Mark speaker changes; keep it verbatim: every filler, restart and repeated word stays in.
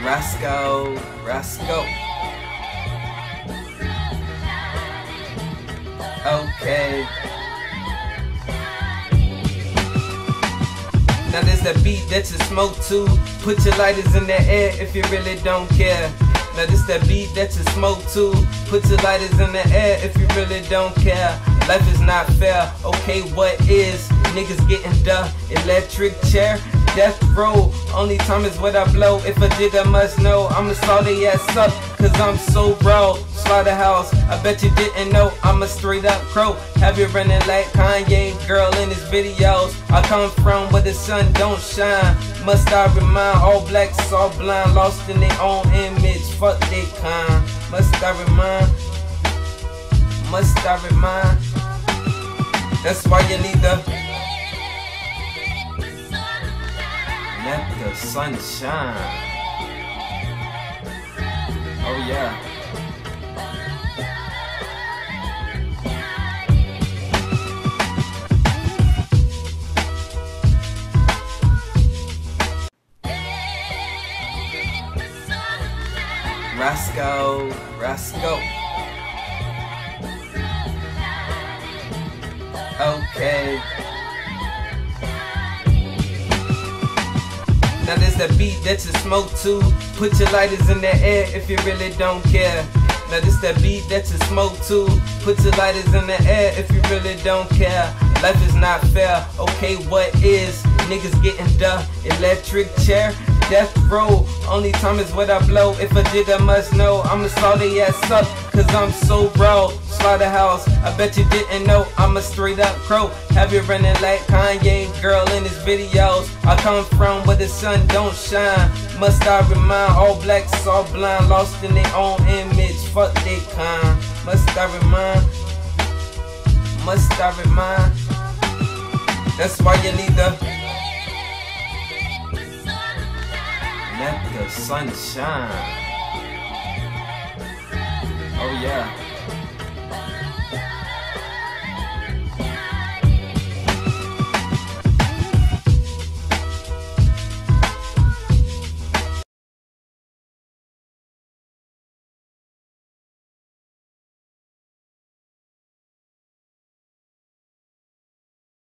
Speaker 1: Rascal, Rascal. Okay. Now this the beat that you smoke to. Put your lighters in the air if you really don't care. Now this the beat that you smoke to. Put your lighters in the air if you really don't care. Life is not fair. Okay, what is? Niggas getting the electric chair. Death row, only time is what I blow. If a jigger must know, I'ma saw they ass up, cause I'm so raw. Slaughterhouse, I bet you didn't know I'm a straight up crow. Have you running like Kanye, girl in his videos. I come from where the sun don't shine. Must I remind all blacks all blind, lost in their own image, fuck they kind. Must I remind, must I remind. That's why you need the let the sun shine. Oh yeah. Rascal, Rascal. Okay. Now this the beat that you smoke to. Put your lighters in the air if you really don't care. Now this the beat that you smoke to. Put your lighters in the air if you really don't care. Life is not fair. Okay, what is? Niggas getting the electric chair. Death row, only time is what I blow. If a jigger must know, I'ma saw they ass up, cause I'm so raw. Slaughterhouse, I bet you didn't know I'm a straight up crow. Have you running like Kanye, girl in his videos. I come from where the sun don't shine. Must I remind all blacks all blind, lost in their own image, fuck they kind. Must I remind, must I remind. That's why you need the let the sun shine. Oh yeah.